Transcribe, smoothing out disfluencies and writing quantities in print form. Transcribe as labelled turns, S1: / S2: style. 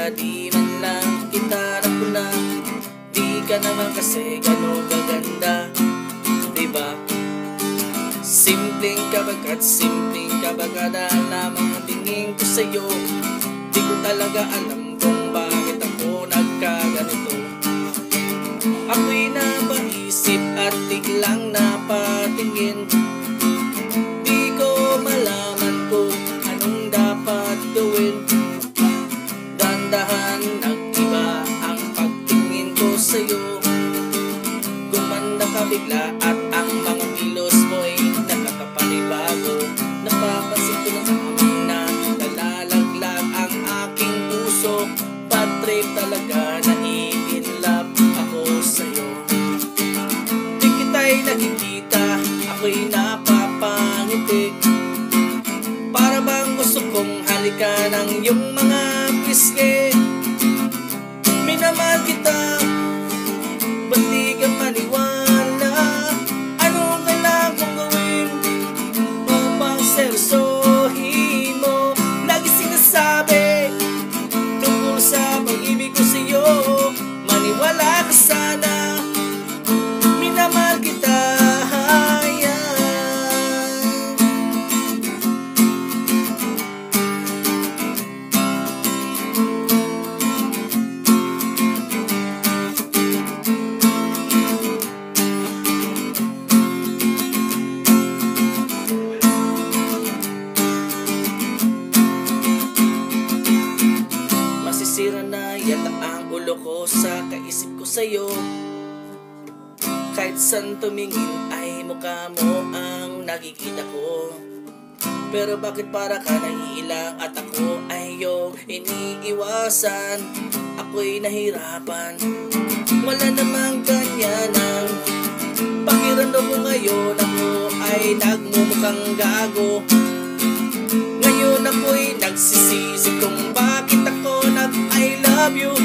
S1: kaya di man lang kita napuna. Di ka naman kasi gano'ng kaganda, diba? Simpleng kabag at simpleng kabagada lamang ang tingin ko sa'yo. Di ko talaga alam kung bakit ako nagkaganito. Ako'y napaisip at biglang napatingin. Di ko malaman kung anong dapat gawin. Dandahan nag-iba ang pagtingin ko sa'yo. Gumanda ka bigla at ang mga kilos mo'y nakakapanibago. Napapansin ko na tamang na nalalaglag ang aking puso. Bad trip talaga na i-inlove ako sa'yo. Di kita'y nakikita, ako'y napapangiti. Para bang gusto kong halikan ang iyong mga pisngi. Minamahal kita, ba't di ka maniwala? Anong kailangan kong gawin upang seryosohin mo? Lagi sinasabi tungkol sa pag-ibig ko sa'yo. Maniwala ka sana, minamahal kita. Masisira na yata ang ulo ko sa kaisip ko sa'yo. Kahit saan tumingin ay mukha mo ang nakikita ko. Pero bakit para ka naiilang at ako ay iyong iniiwasan? Ako'y nahirapan, wala namang ganyanan. Pakiramdam ko ngayon ako ay nagmumukhang gago. Ngayon ako'y nagsisisi kung bakit ako nag-I love you.